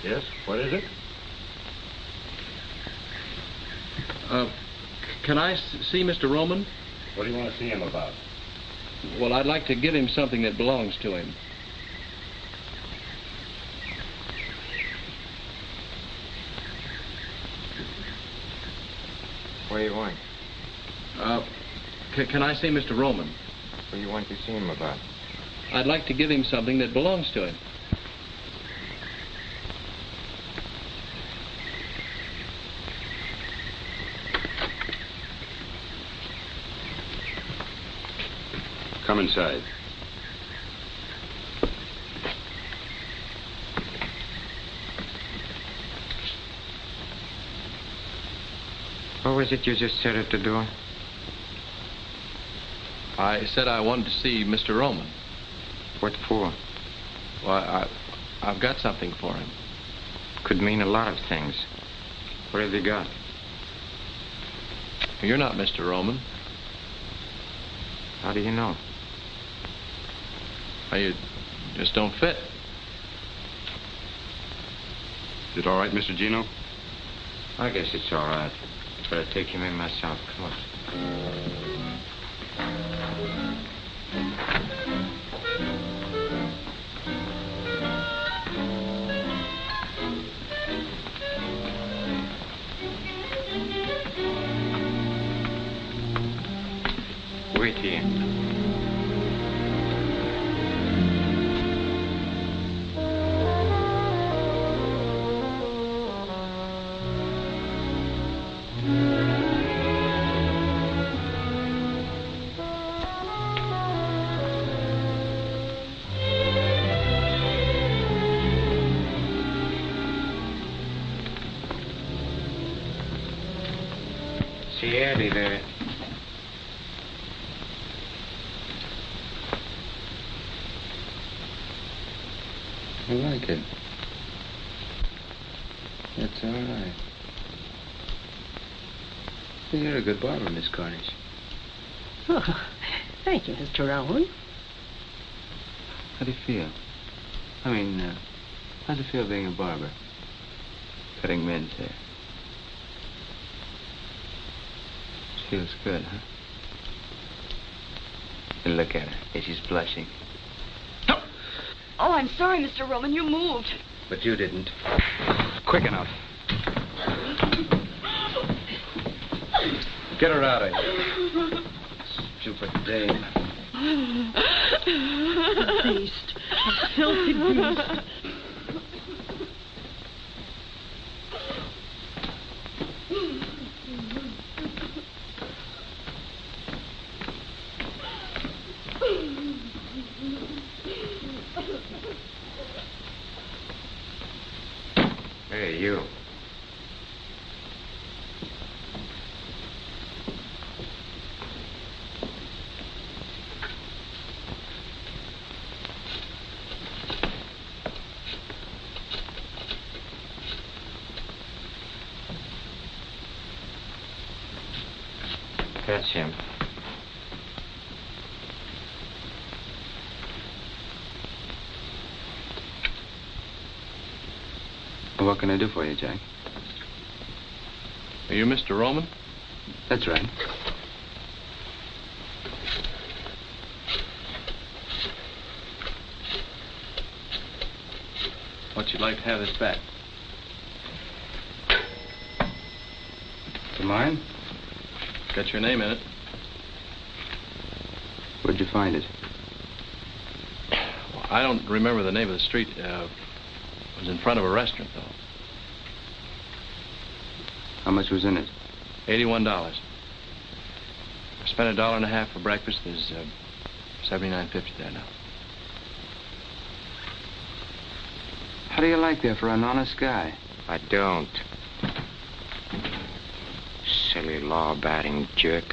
Yes, what is it? Can I see Mr. Roman? What do you want to see him about? Well, I'd like to give him something that belongs to him. What do you want? Can I see Mr. Roman? What do you want to see him about? I'd like to give him something that belongs to him. Come inside. What was it you just said at the door? I said I wanted to see Mr. Roman. What for? Well, I've got something for him. Could mean a lot of things. What have you got? You're not Mr. Roman. How do you know? You just don't fit. Is it all right, Mr. Gino? I guess it's all right. But I'll take him in myself. Come on. Wait here. Eddie there. I like it. That's all right. Well, you're a good barber, Miss Cornish. Oh, thank you, Mr. Rowan. How do you feel? I mean, how's it feel being a barber? Cutting men's hair. Feels good, huh? And look at her. Hey, she's blushing. Oh, I'm sorry, Mr. Roman. You moved. But you didn't. Quick enough. Get her out of here. Stupid dame. Beast. A filthy beast. Hey, you. That's him. What can I do for you, Jack? Are you Mr. Roman? That's right. What'd you like to have this back? To mine? Got your name in it. Where'd you find it? Well, I don't remember the name of the street. It was in front of a restaurant, though. How much was in it? $81. I spent $1.50 for breakfast. There's $79.50 there now. How do you like that for an honest guy? I don't. Silly law-abiding jerk.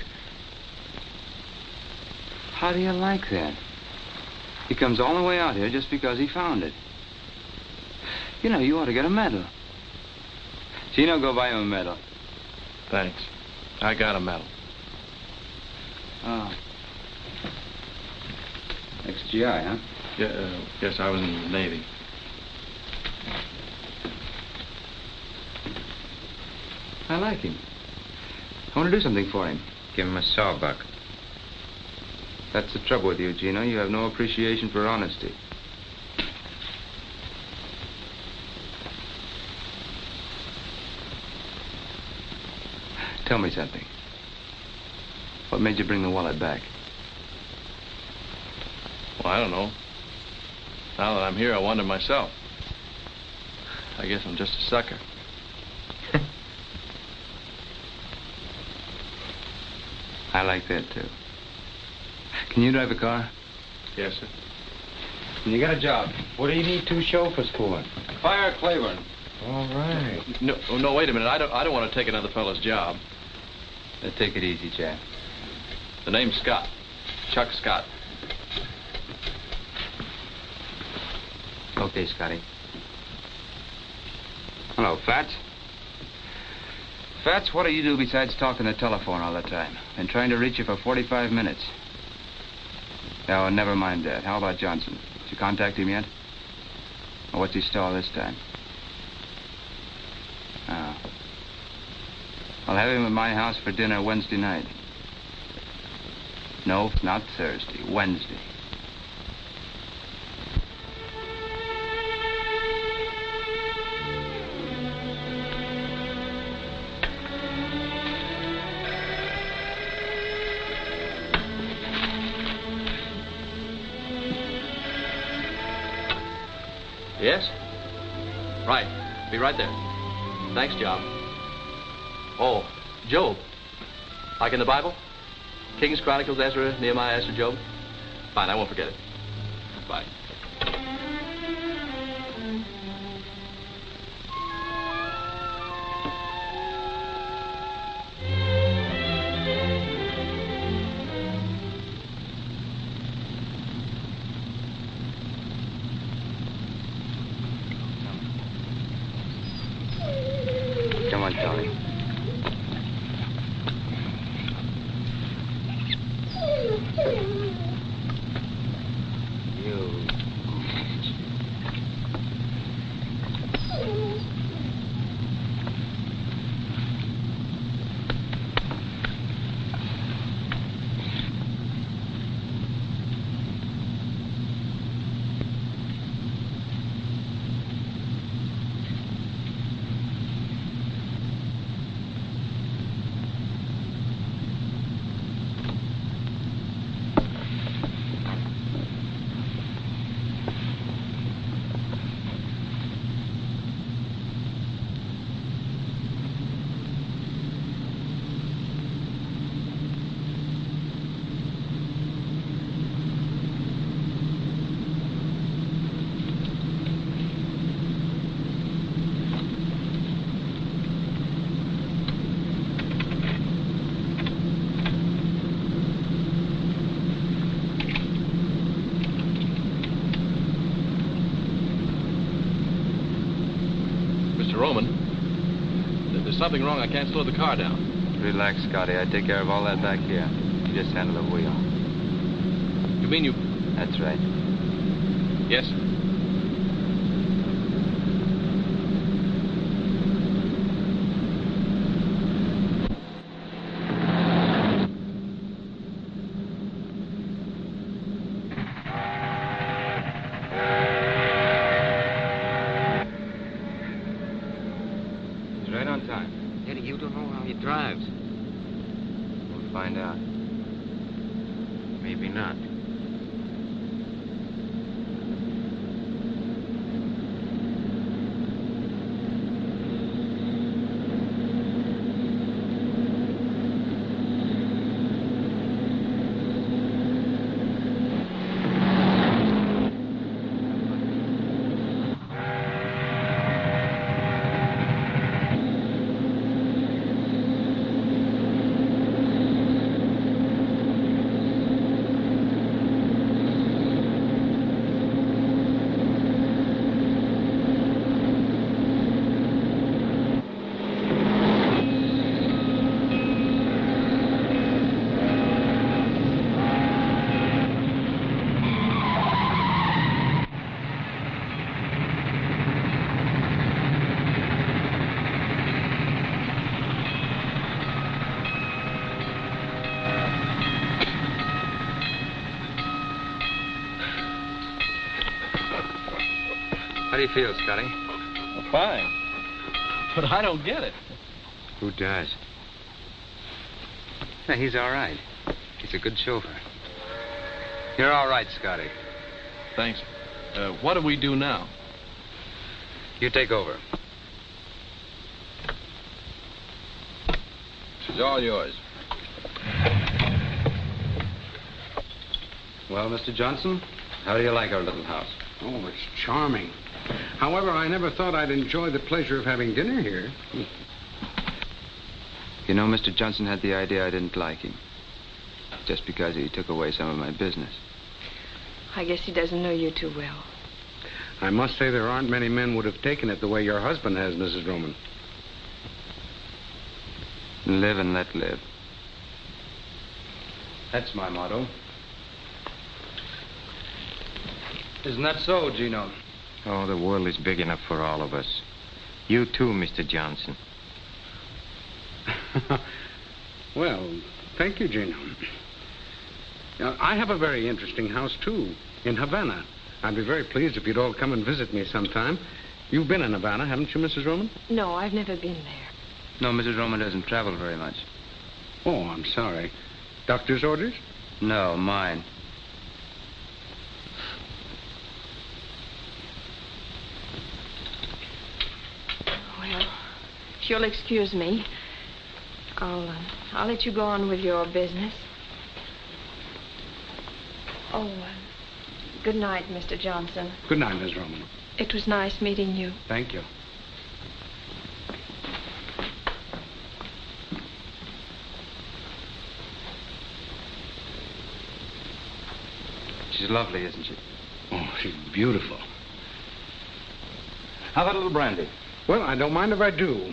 How do you like that? He comes all the way out here just because he found it. You know, you ought to get a medal. Gino, go buy him a medal. Thanks. I got a medal. Oh. Ex-GI, huh? Yeah, yes, I was in the Navy. I like him. I want to do something for him. Give him a sawbuck. That's the trouble with you, Gino. You have no appreciation for honesty. Tell me something. What made you bring the wallet back? Well, I don't know. Now that I'm here, I wonder myself. I guess I'm just a sucker. I like that, too. Can you drive a car? Yes, sir. You got a job. What do you need two chauffeurs for? Fire Claiborne. All right. No, wait a minute. I don't want to take another fellow's job. Take it easy, Jack. The name's Scott. Chuck Scott. Okay, Scotty. Hello, Fats. Fats, what do you do besides talking the telephone all the time? Been trying to reach you for 45 minutes. Oh, never mind that. How about Johnson? Did you contact him yet? Or what's he stall this time? Oh. I'll have him at my house for dinner Wednesday night. No, not Thursday. Wednesday. Yes? Right. Be right there. Thanks, Job. Oh, Job. Like in the Bible? Kings, Chronicles, Ezra, Nehemiah, Esther, Job? Fine, I won't forget it. Bye. Come on, Tony. Roman, there's something wrong. I can't slow the car down. Relax, Scotty. I take care of all that back here. You just handle the wheel. You mean you... That's right. Yes, sir. Find out. Maybe not. How do you feel, Scotty? Well, fine. But I don't get it. Who does? Yeah, he's all right. He's a good chauffeur. You're all right, Scotty. Thanks. What do we do now? You take over. She's all yours. Well, Mr. Johnson, how do you like our little house? Oh, it's charming. However, I never thought I'd enjoy the pleasure of having dinner here. You know, Mr. Johnson had the idea I didn't like him. Just because he took away some of my business. I guess he doesn't know you too well. I must say there aren't many men would have taken it the way your husband has, Mrs. Roman. Live and let live. That's my motto. Isn't that so, Gino? Oh, the world is big enough for all of us. You too, Mr. Johnson. Well, thank you, Gino. I have a very interesting house, too, in Havana. I'd be very pleased if you'd all come and visit me sometime. You've been in Havana, haven't you, Mrs. Roman? No, I've never been there. No, Mrs. Roman doesn't travel very much. Oh, I'm sorry. Doctor's orders? No, mine. Well, if you'll excuse me, I'll let you go on with your business. Oh, good night, Mr. Johnson. Good night, Miss Roman. It was nice meeting you. Thank you. She's lovely, isn't she? Oh, she's beautiful. How about a little brandy? Well, I don't mind if I do.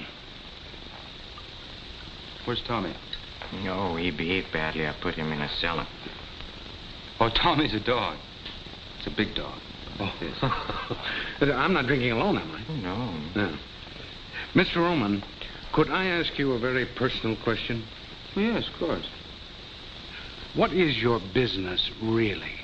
Where's Tommy? No, he behaved badly. I put him in a cellar. Oh, Tommy's a dog. It's a big dog. Oh. Yes. I'm not drinking alone, am I? No. No. Mr. Roman, could I ask you a very personal question? Yes, of course. What is your business, really?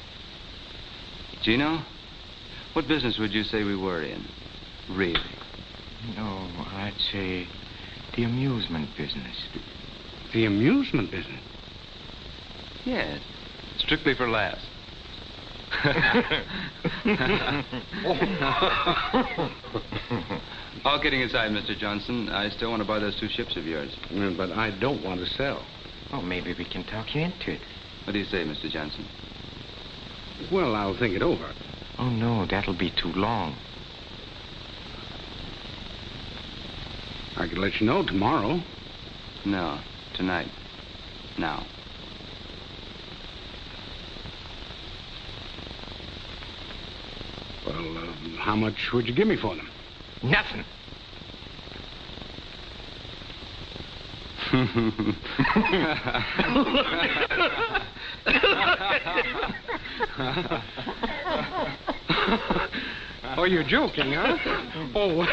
Gino, what business would you say we were in? Really? No, I'd say the amusement business. The amusement business? Yes. Strictly for laughs. All kidding aside, Mr. Johnson, I still want to buy those 2 ships of yours. But I don't want to sell. Oh, maybe we can talk you into it. What do you say, Mr. Johnson? Well, I'll think it over. Oh, no, that'll be too long. I could let you know tomorrow. No, tonight. Now. Well, how much would you give me for them? Nothing. Oh, you're joking, huh? Oh.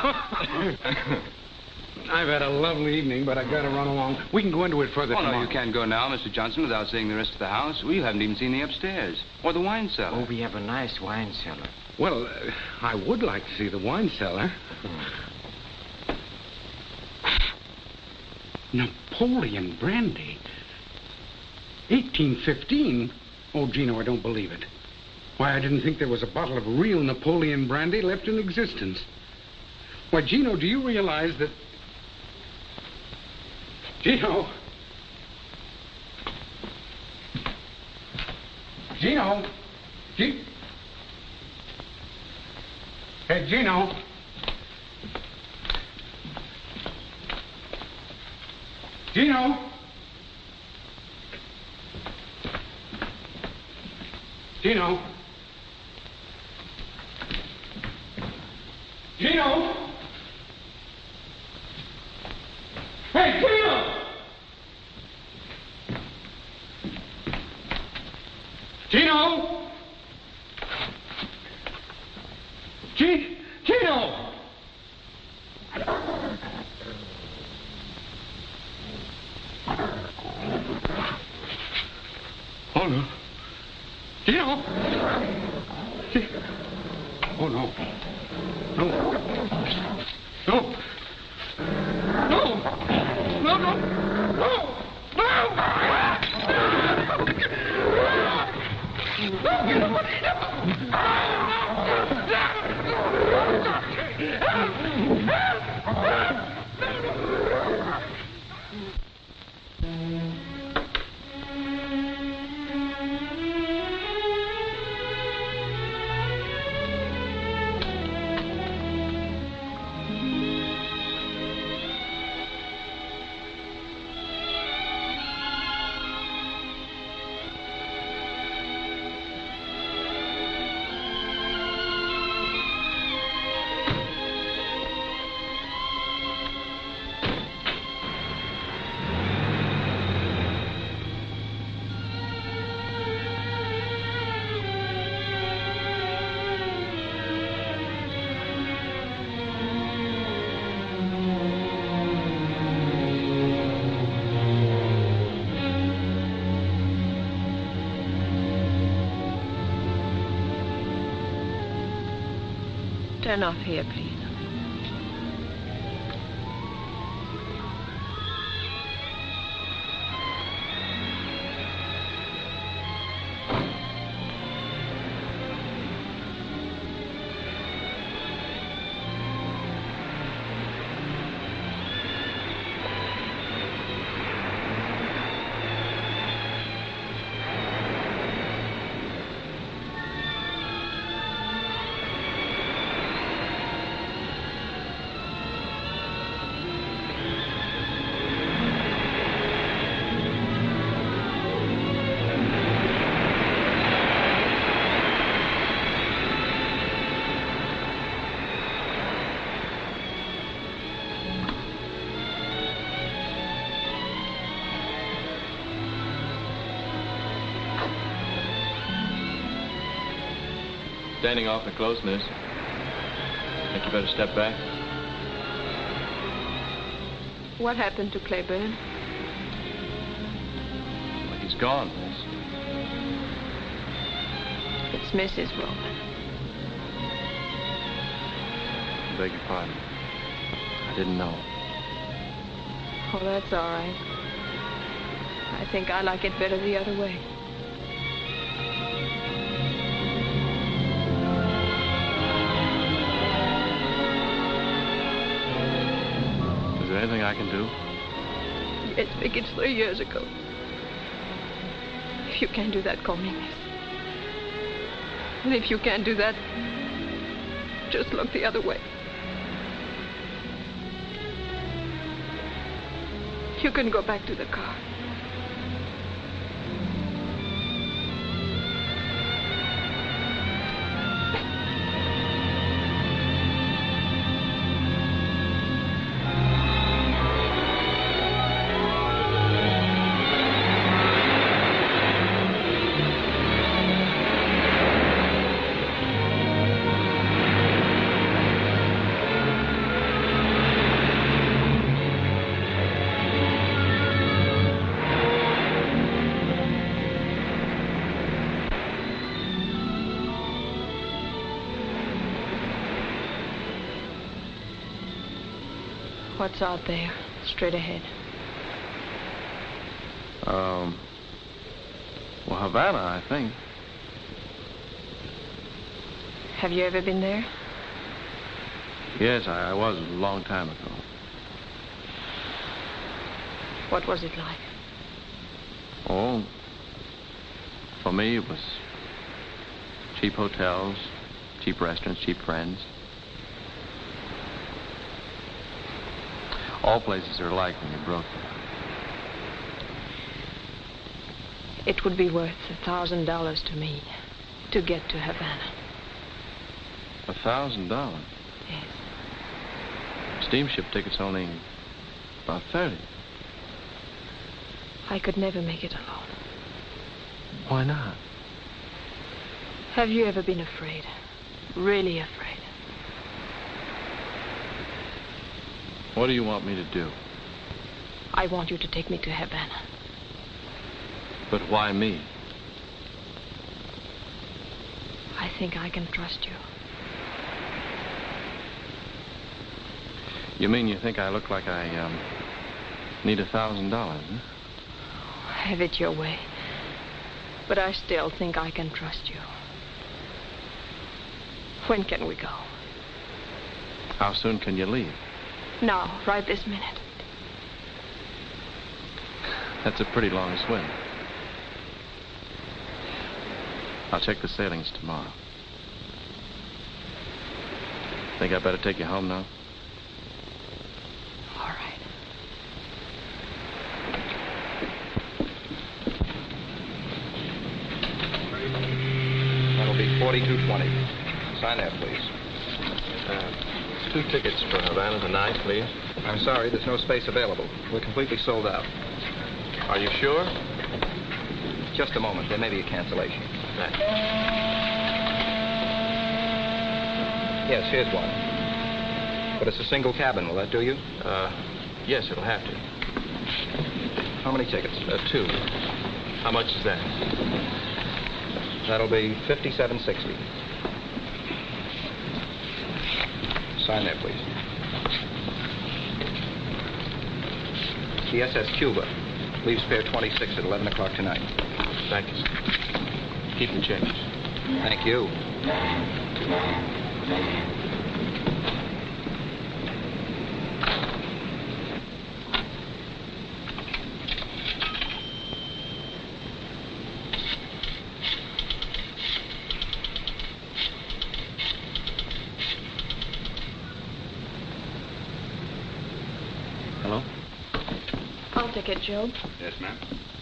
I've had a lovely evening, but I've got to run along. We can go into it further tomorrow. No, you can't go now, Mr. Johnson, without seeing the rest of the house. We haven't even seen the upstairs. Or the wine cellar. Oh, we have a nice wine cellar. Well, I would like to see the wine cellar. Napoleon brandy? 1815? Oh, Gino, I don't believe it. Why, I didn't think there was a bottle of real Napoleon brandy left in existence. Why, Gino, do you realize that... Gino! Gino! Hey, Gino! Gino! Gino! Gino! Hey, Gino! Gino! Gino! Oh, no. Gino! Oh, no. No. No. No. No, no. No. Turn off here, please. Standing awfully close, miss. Think you better step back? What happened to Claiborne? Well, he's gone, miss. It's Mrs. Roman. Beg your pardon. I didn't know. Oh, that's all right. I think I like it better the other way. Is there anything I can do? Yes, Vic, it's 3 years ago. If you can't do that, call me miss. And if you can't do that, just look the other way. You can go back to the car. What's out there, straight ahead? Well, Havana, I think. Have you ever been there? Yes, I was a long time ago. What was it like? Oh, for me, it was cheap hotels, cheap restaurants, cheap friends. All places are alike when you're broke. It would be worth $1,000 to me to get to Havana. $1,000? Yes. Steamship tickets only about 30. I could never make it alone. Why not? Have you ever been afraid? Really afraid? What do you want me to do? I want you to take me to Havana. But why me? I think I can trust you. You mean you think I look like I, need $1,000, huh? Have it your way. But I still think I can trust you. When can we go? How soon can you leave? Now, right this minute. That's a pretty long swim. I'll check the sailings tomorrow. Think I better take you home now? All right. That'll be 4220. Sign there, please. 2 tickets for Havana tonight, please. I'm sorry, there's no space available. We're completely sold out. Are you sure? Just a moment. There may be a cancellation. Yes, here's one. But it's a single cabin. Will that do you? Yes, it'll have to. How many tickets? 2. How much is that? That'll be $57.60. Sign there, please. The SS Cuba. Leaves fare 26 at 11 o'clock tonight. Thank you, sir. Keep the change. Thank you. Hello? I'll take it, Job. Yes, ma'am.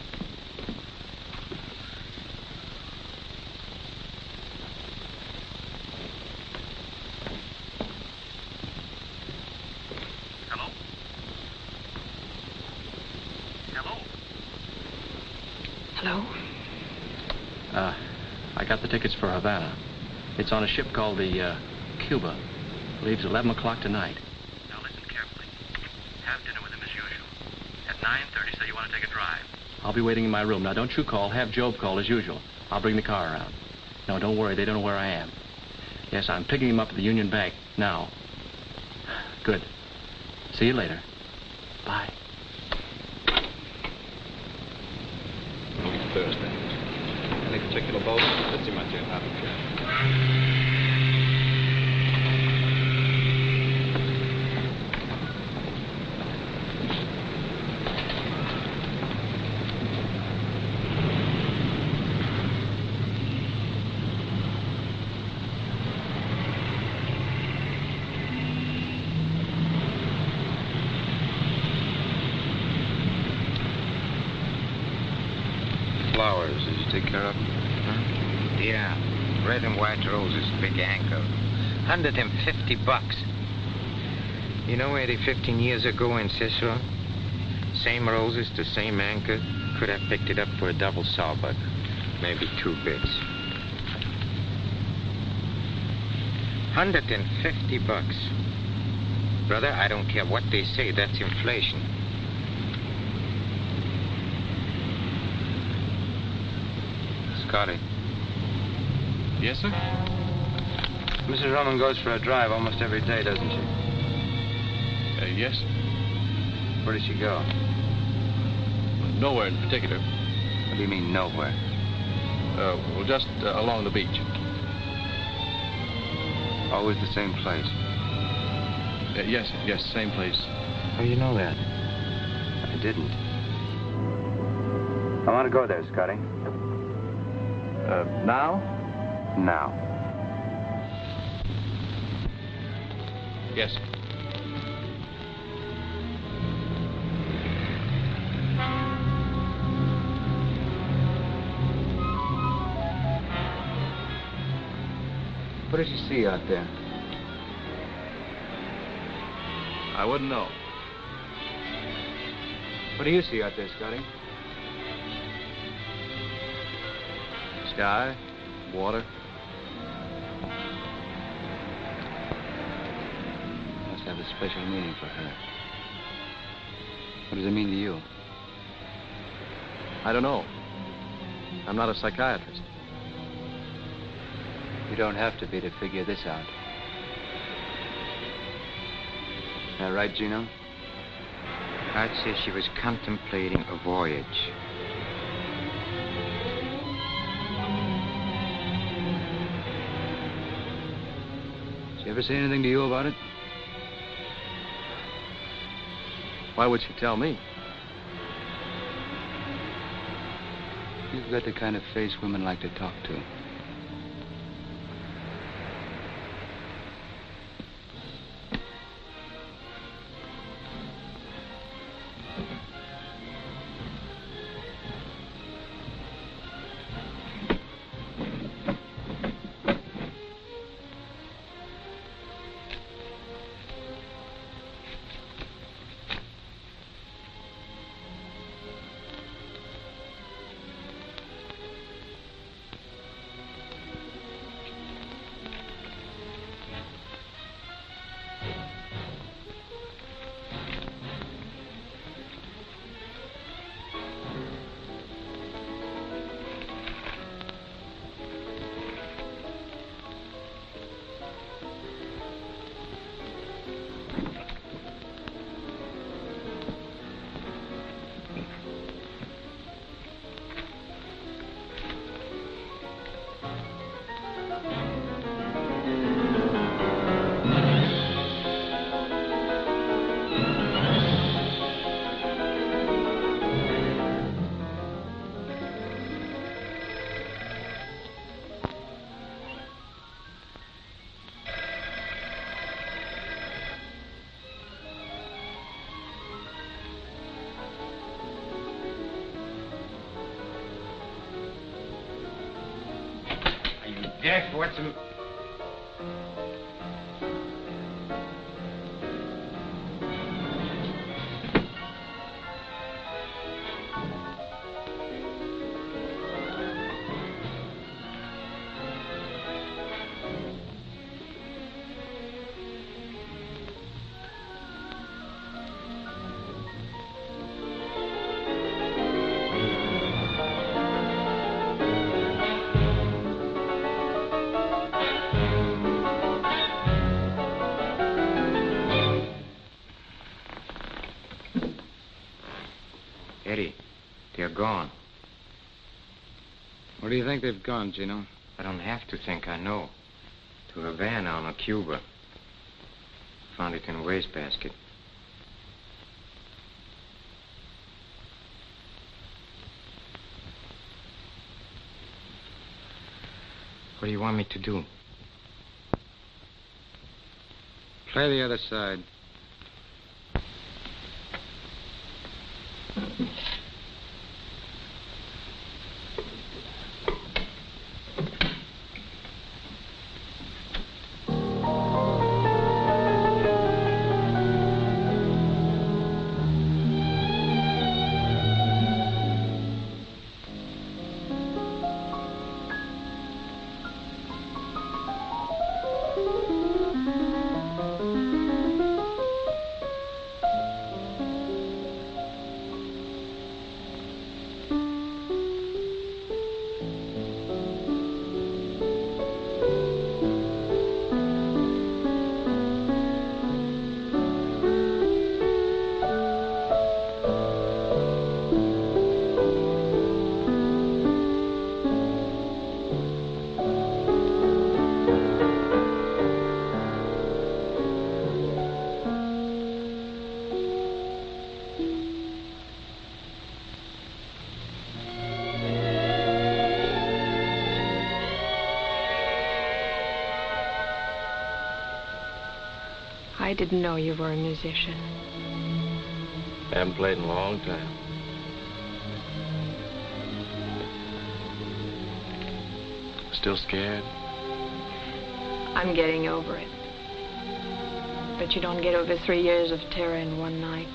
Hello? I got the tickets for Havana. It's on a ship called the, Cuba. Leaves 11 o'clock tonight. Now listen carefully. Have dinner with him as usual. At 9:30, say you want to take a drive. I'll be waiting in my room. Now, don't you call. Have Job call as usual. I'll bring the car around. No, don't worry. They don't know where I am. Yes, I'm picking him up at the Union Bank now. Good. See you later. Bye. Thursday. Any particular boat? Let's see my turn. Flowers, did you take care of them? Huh? Yeah. Red and white roses, big anchor. $150. You know where they 15 years ago in Cicero? Same roses, the same anchor. Could have picked it up for a double sawbuck. Maybe 2 bits. $150. Brother, I don't care what they say. That's inflation. Scotty. Yes, sir? Mrs. Roman goes for a drive almost every day, doesn't she? Yes. Where does she go? Nowhere in particular. What do you mean, nowhere? Well, just along the beach. Always the same place. Yes, same place. How do you know that? I didn't. I want to go there, Scotty. Now? Now. Yes. What did you see out there? I wouldn't know. What do you see out there, Scotty? Sky, water. Must have a special meaning for her. What does it mean to you? I don't know. I'm not a psychiatrist. You don't have to be to figure this out. That right, Gino? I'd say she was contemplating a voyage. Did she ever say anything to you about it? Why would she tell me? You've got the kind of face women like to talk to. Deaf, what's the... Eddie, they're gone. Where do you think they've gone, Gino? I don't have to think, I know. To Havana or Cuba. Found it in a wastebasket. What do you want me to do? Play the other side. I didn't know you were a musician. Haven't played in a long time. Still scared? I'm getting over it. But you don't get over 3 years of terror in one night.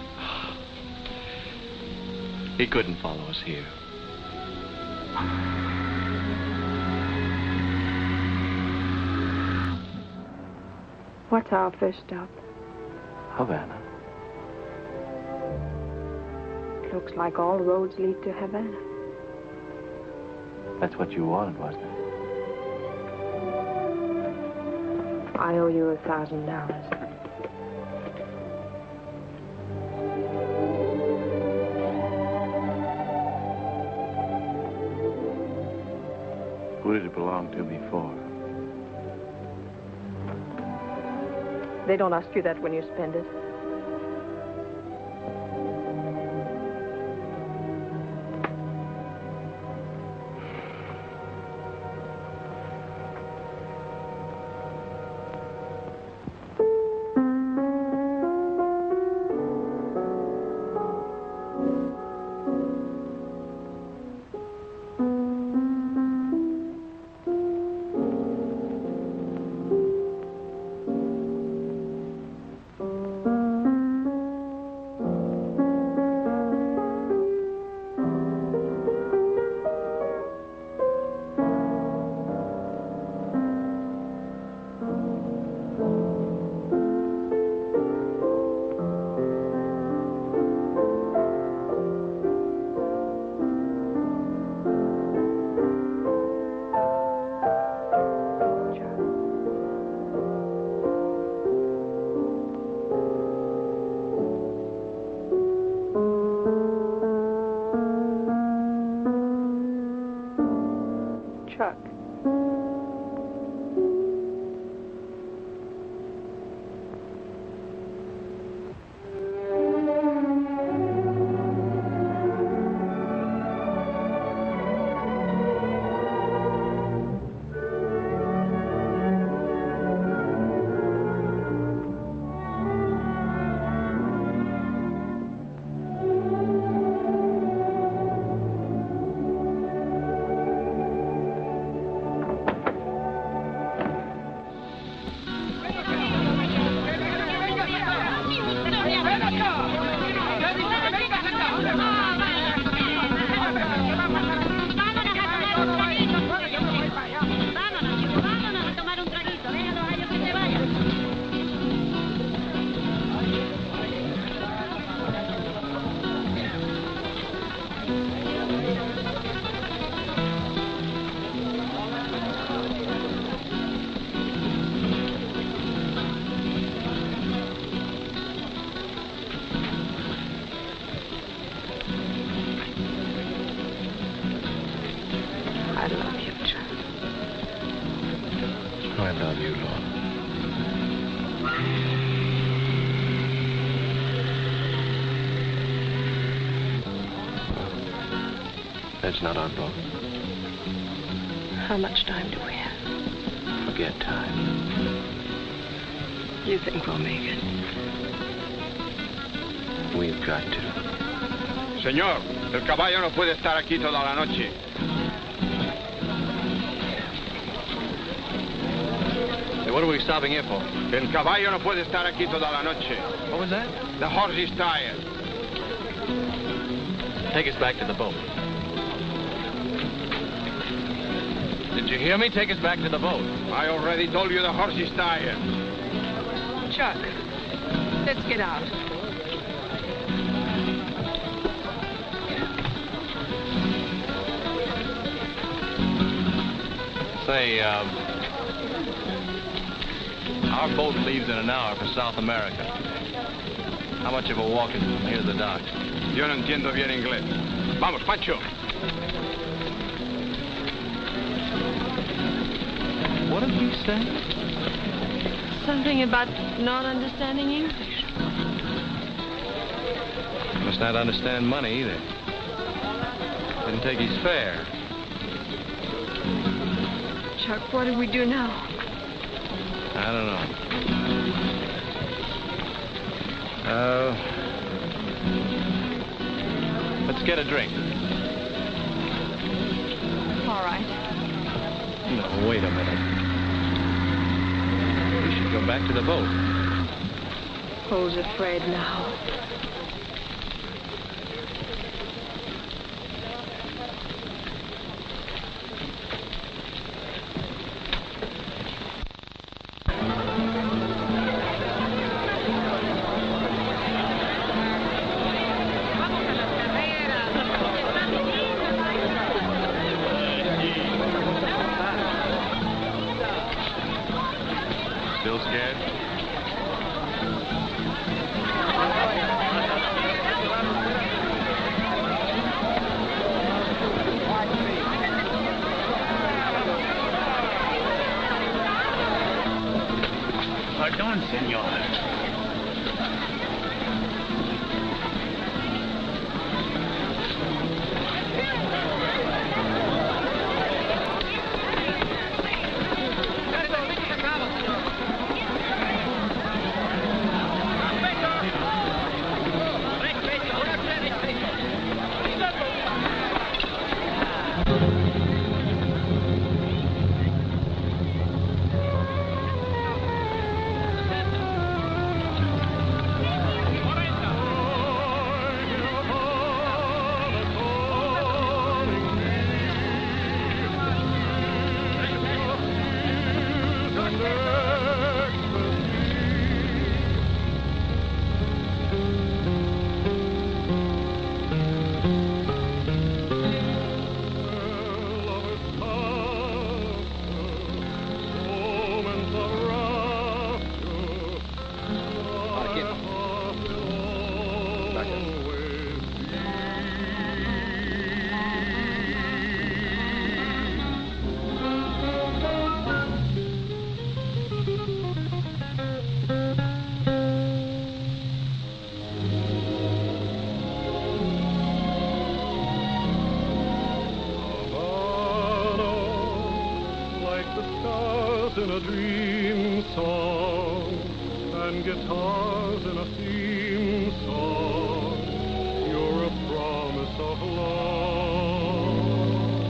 He couldn't follow us here. What's our first stop? Havana. It looks like all roads lead to Havana. That's what you wanted, wasn't it? I owe you $1,000. Who did it belong to before? They don't ask you that when you spend it. I love you, Lorre. That's not our boat. How much time do we have? Forget time. You think we'll make it? We've got to. Señor, el caballo no puede estar aquí toda la noche. Hey, what are we stopping here for? El caballo no puede estar aquí toda la noche. What was that? The horse is tired. Take us back to the boat. Did you hear me? Take us back to the boat. I already told you the horse is tired. Chuck, let's get out. Say, our boat leaves in an hour for South America. How much of a walk is it from here to the dock? Yo no entiendo bien inglés. Vamos, Pancho. What did you say? Something about not understanding English. Must not understand money either. Didn't take his fare. Chuck, what do we do now? I don't know. Let's get a drink. All right. No, wait a minute. We should go back to the boat. Who's afraid now? Still scared? Pardon, senor. In a dream song and guitars in a theme song, you're a promise of love.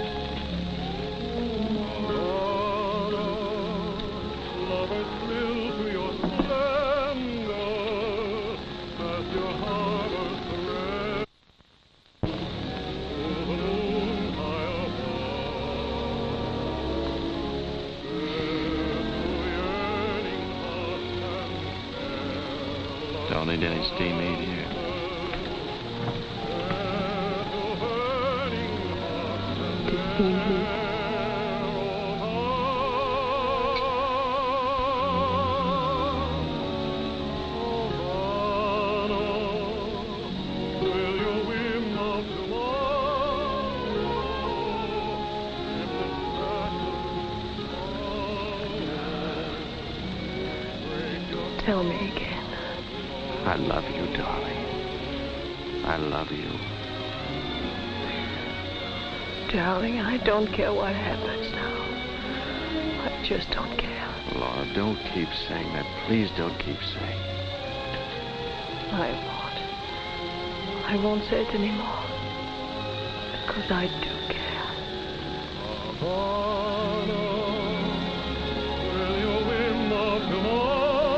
Havana, lovers thrill to your splendor as your harbors thread. Don't need any steam heat here. Tell me again. I love you, darling. I love you. Darling, I don't care what happens now. I just don't care. Laura, don't keep saying that. Please don't keep saying it. I won't. I won't say it anymore. Because I do care. Havana, will you win of tomorrow?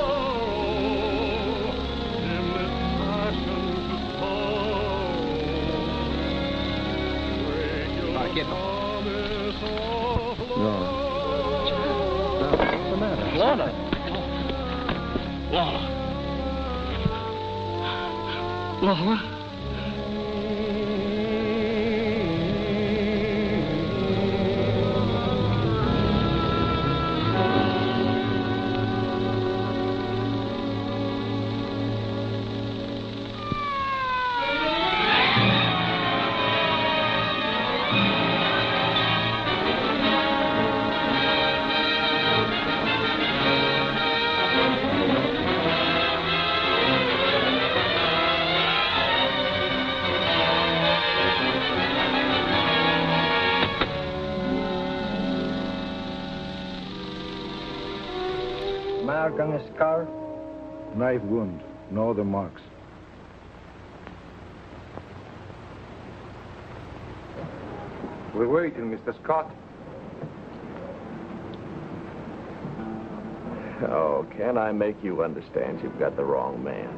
Lorna. What's the matter? Lorna. Lorna. Lorna. Mark on his scar, knife wound, no other marks. We're waiting, Mr. Scott. Oh, can I make you understand you've got the wrong man?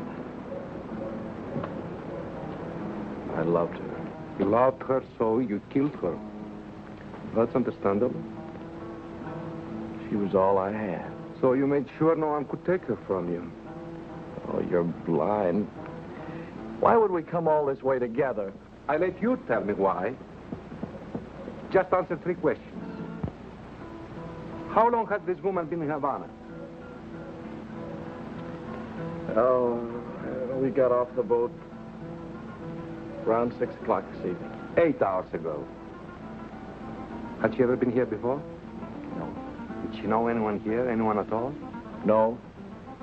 I loved her. You loved her, so you killed her. That's understandable. She was all I had. So you made sure no one could take her from you. Oh, you're blind. Why would we come all this way together? I let you tell me why. Just answer 3 questions. How long has this woman been in Havana? Oh, we got off the boat around 6 o'clock this evening. 8 hours ago. Had she ever been here before? No. Did she know anyone here, anyone at all? No,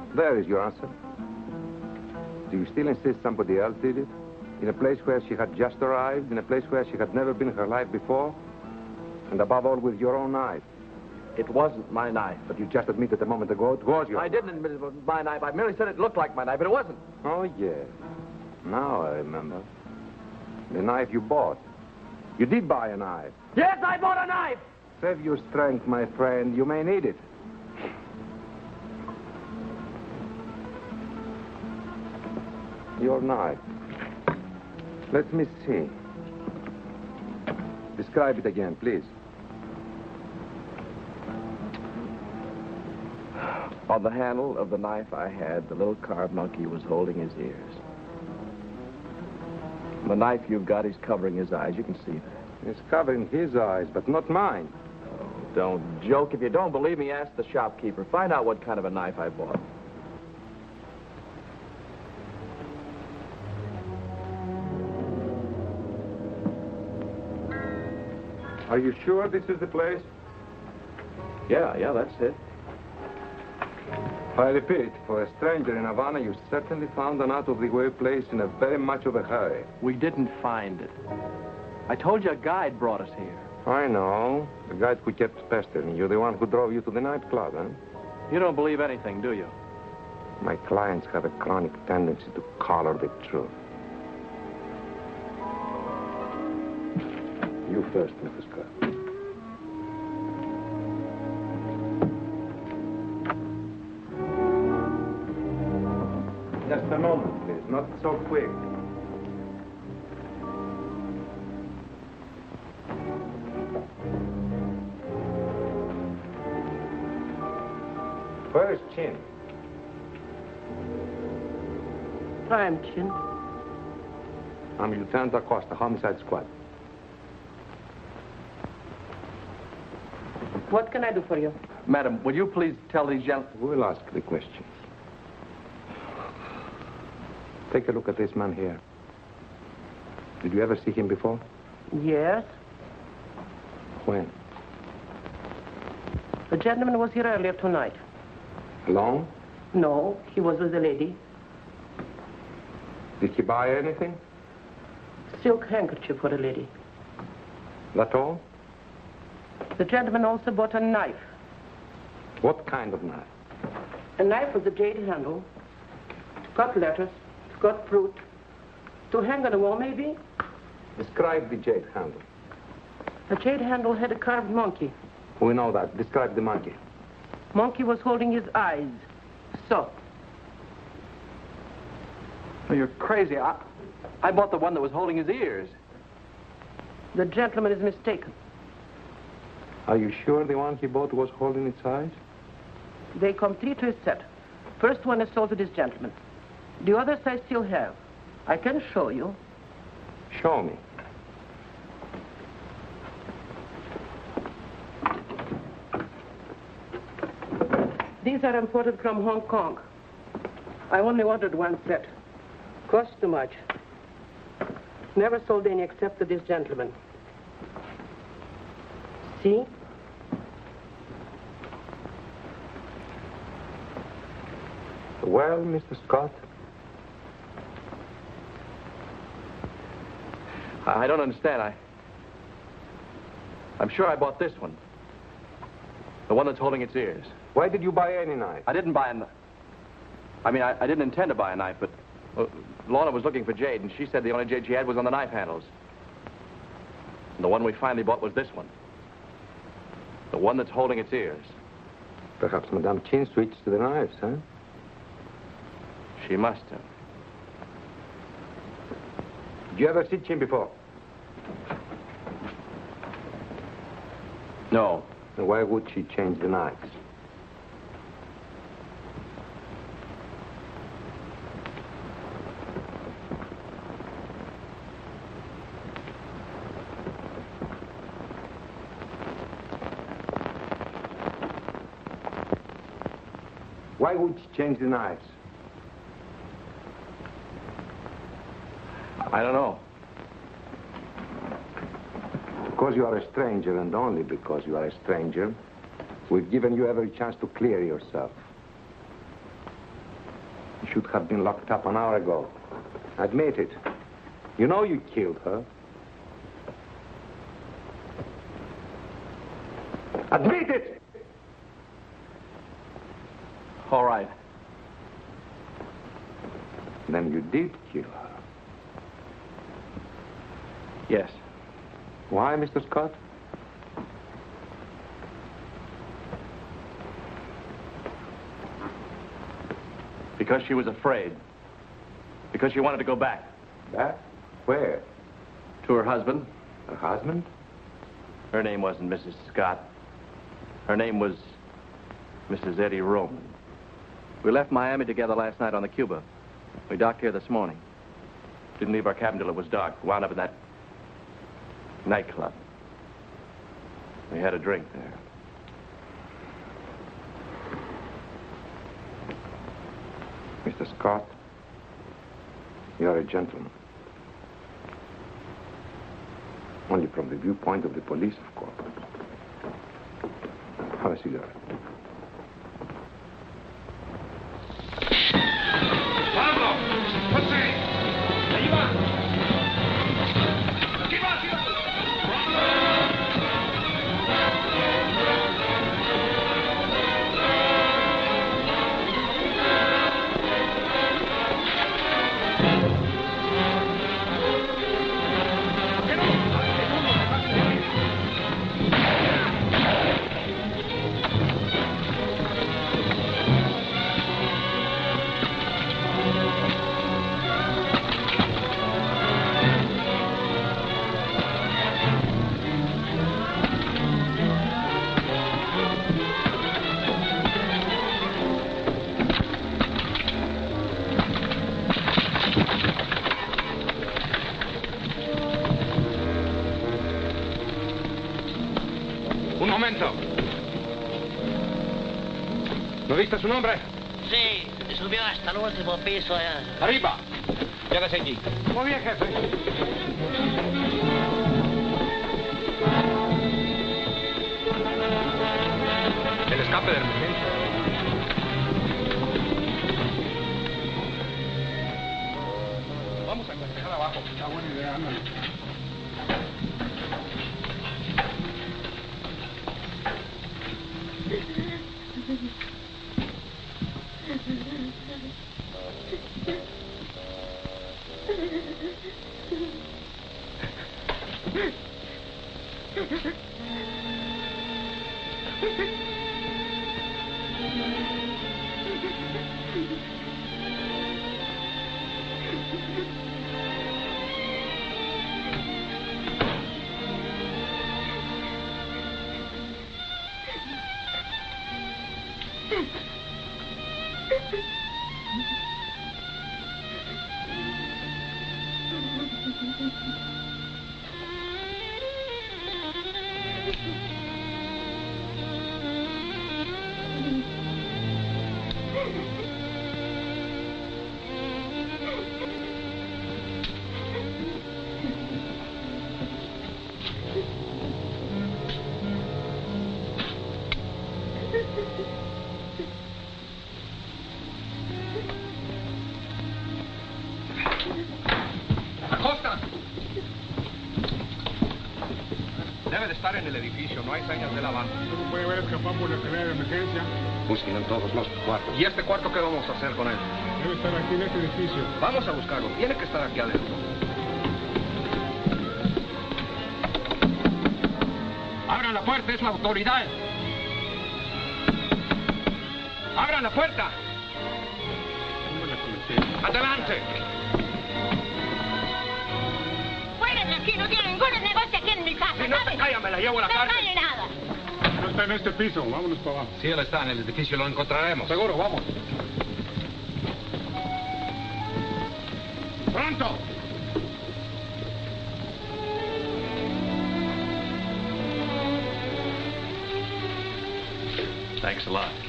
There is your answer. Do you still insist somebody else did it? In a place where she had just arrived, in a place where she had never been in her life before? And above all, with your own knife. It wasn't my knife. But you just admitted a moment ago it was your I didn't admit it was my knife. I merely said it looked like my knife, but it wasn't. Oh, yes. Now I remember. The knife you bought. You did buy a knife. Yes, I bought a knife! Save your strength, my friend. You may need it. Your knife. Let me see. Describe it again, please. On the handle of the knife I had, the little carved monkey was holding his ears. The knife you've got is covering his eyes. You can see that. It's covering his eyes, but not mine. Oh, don't joke. If you don't believe me, ask the shopkeeper. Find out what kind of a knife I bought. Are you sure this is the place? Yeah, that's it. I repeat, for a stranger in Havana, you certainly found an out-of-the-way place in a very much of a hurry. We didn't find it. I told you a guide brought us here. I know. The guide who kept pestering you, the one who drove you to the nightclub, huh? You don't believe anything, do you? My clients have a chronic tendency to color the truth. You first, Mr. Scott. Just a moment, please. Not so quick. Where is Chin? I'm Chin. I'm Lieutenant Acosta, Homicide Squad. What can I do for you? Madam, will you please tell these gentlemen... We'll ask the questions. Take a look at this man here. Did you ever see him before? Yes. When? The gentleman was here earlier tonight. Alone? No, he was with a lady. Did he buy anything? Silk handkerchief for a lady. That all? The gentleman also bought a knife. What kind of knife? A knife with a jade handle. It's got letters. It's got fruit. To hang on the wall, maybe? Describe the jade handle. The jade handle had a carved monkey. We know that. Describe the monkey. Monkey was holding his eyes. So. Oh, you're crazy. I bought the one that was holding his ears. The gentleman is mistaken. Are you sure the one he bought was holding its eyes? They come 3 to a set. First one is sold to this gentleman. The others I still have. I can show you. Show me. These are imported from Hong Kong. I only ordered one set. Cost too much. Never sold any except to this gentleman. See? Well, Mr. Scott? I don't understand. I'm sure I bought this one. The one that's holding its ears. Why did you buy any knife? I didn't buy a knife. I mean, I didn't intend to buy a knife, but Lorna was looking for jade, and she said the only jade she had was on the knife handles. And the one we finally bought was this one. The one that's holding its ears. Perhaps Madame Chin switched to the knives, huh? She must have. Did you ever see Chin before? No. Then why would she change the knives? Why would she change the knives? I don't know. Because you are a stranger, and only because you are a stranger, we've given you every chance to clear yourself. She should have been locked up an hour ago. Admit it. You know you killed her. Admit it! All right. Then you did kill her. Yes. Why, Mr. Scott? Because she was afraid. Because she wanted to go back. Back? Where? To her husband. Her husband? Her name wasn't Mrs. Scott. Her name was Mrs. Eddie Roman. We left Miami together last night on the Cuba. We docked here this morning. Didn't leave our cabin till it was dark. Wound up in that nightclub. We had a drink there. Mr. Scott, you're a gentleman. Only from the viewpoint of the police, of course. Have a cigarette. ¡Pablo! ¡José! ¡Ahí va! ¡Aquí va! ¡Aquí va! Un momento. ¿No viste su nombre? Sí, subió hasta el último piso allá. Arriba. Quédese allí. Muy bien, jefe. El escape del momento. Vamos a cotejar abajo. Está buena idea, ándale. Estar en el edificio, no hay señas de la banda. No puede haber escapado por la escalera de emergencia. Busquen en todos los cuartos. ¿Y este cuarto qué vamos a hacer con él? Debe estar aquí en este edificio. Vamos a buscarlo. Tiene que estar aquí adentro. ¡Abran la puerta! ¡Es la autoridad! ¡Abran la puerta! ¡Adelante! Fuera de aquí, no tiene ningún negocio aquí en mi casa. Si no te callas, me la llevo a la cárcel. No vale nada. No está en este piso. Vámonos para abajo. Si él está en el edificio, lo encontraremos. Seguro, vamos. ¡Pronto! Thanks a lot.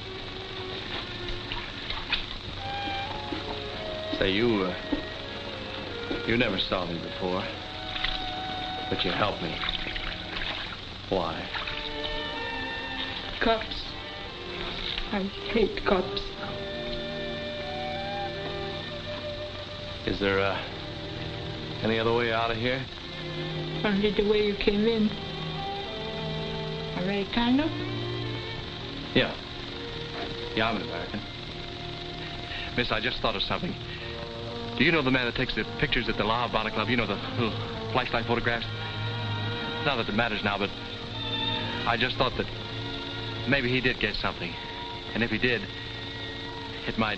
Say, you never saw me before, but you helped me. Why? Cops. I hate cops. Is there, any other way out of here? Only the way you came in. Americano? Yeah. Yeah, I'm an American. Miss, I just thought of something. Do you know the man that takes the pictures at the La Havana Club? You know, the little flashlight photographs? Not that it matters now, but I just thought that maybe he did get something. And if he did, it might...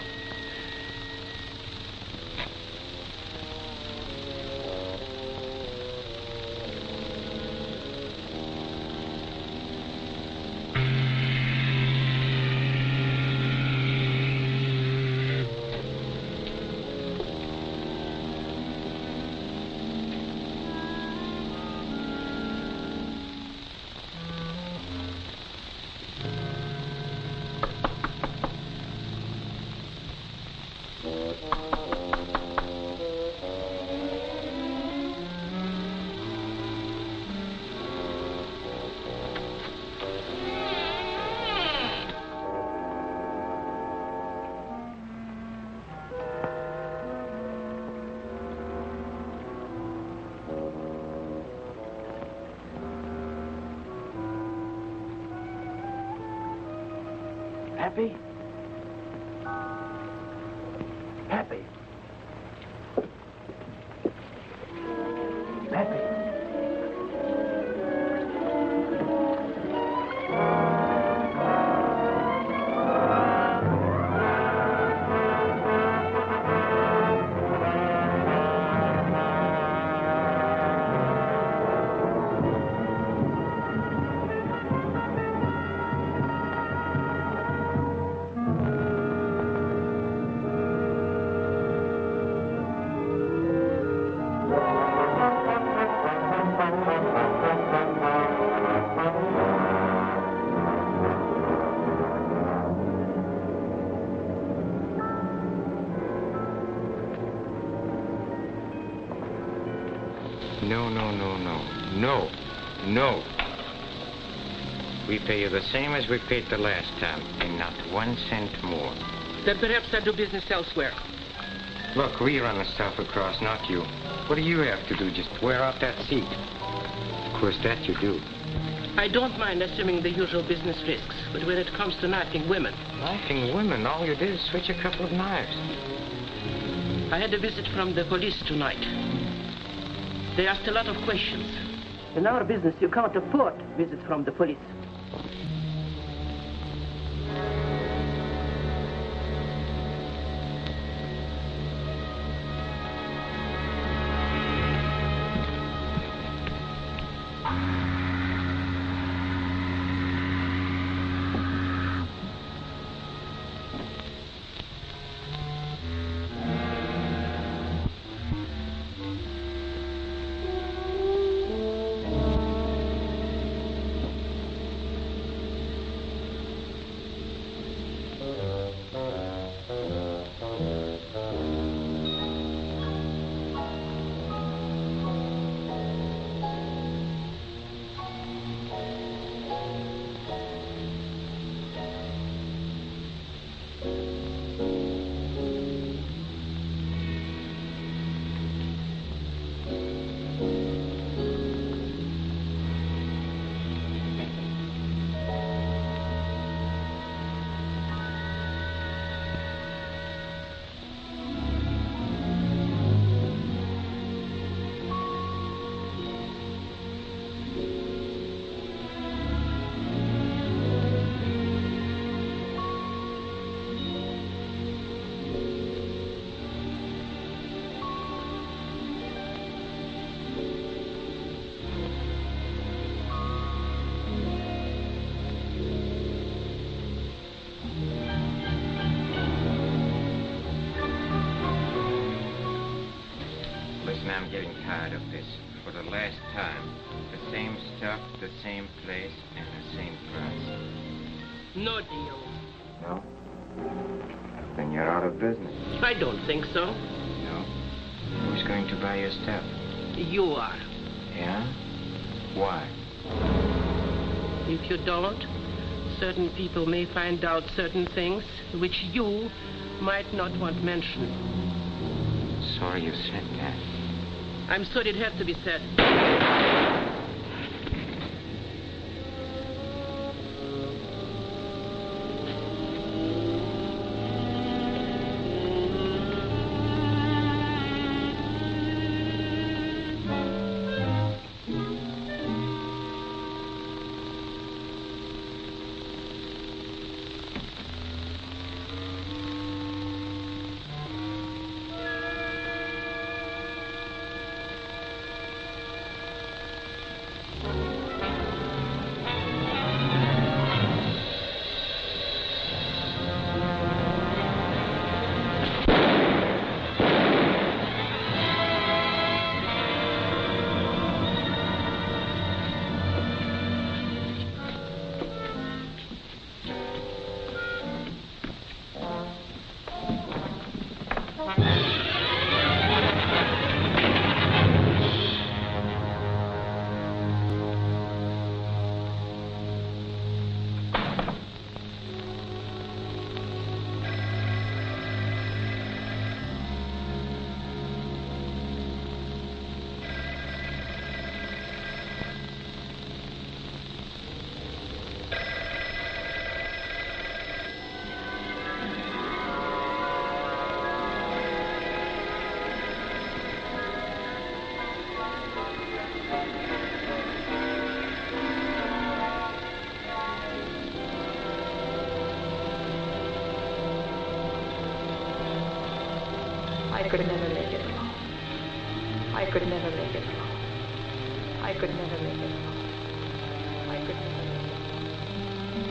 Happy? Happy? Happy? No. We pay you the same as we paid the last time, and not 1 cent more. Then perhaps I'll do business elsewhere. Look, we run the stuff across, not you. What do you have to do? Just wear out that seat. Of course, that you do. I don't mind assuming the usual business risks, but when it comes to knifing women... Knifing women? All you did is switch a couple of knives. I had a visit from the police tonight. They asked a lot of questions. In our business, you can't afford visits from the police. I'm getting tired of this. For the last time, the same stuff, the same place, and the same price. No deal. No? Then you're out of business. I don't think so. No? Who's going to buy your stuff? You are. Yeah? Why? If you don't, certain people may find out certain things which you might not want mentioned. sorry you said that. I'm sorry it had to be said. I could never make it alone. I could never make it alone. I could never make it alone. I could never make it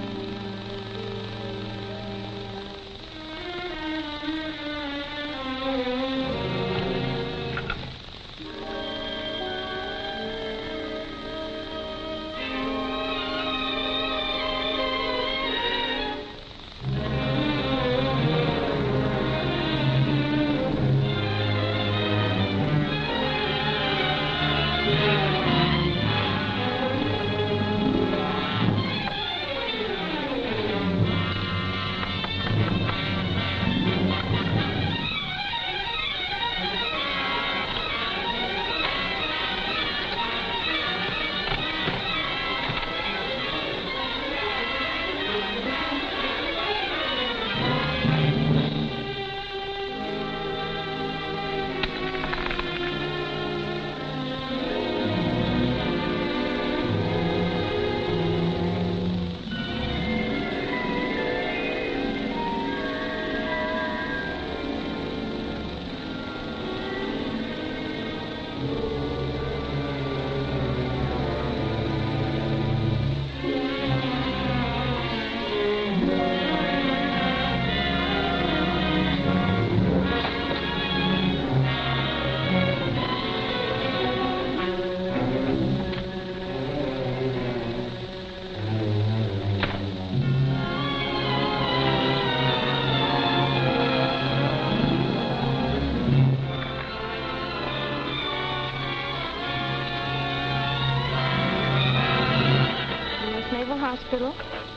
Hospital.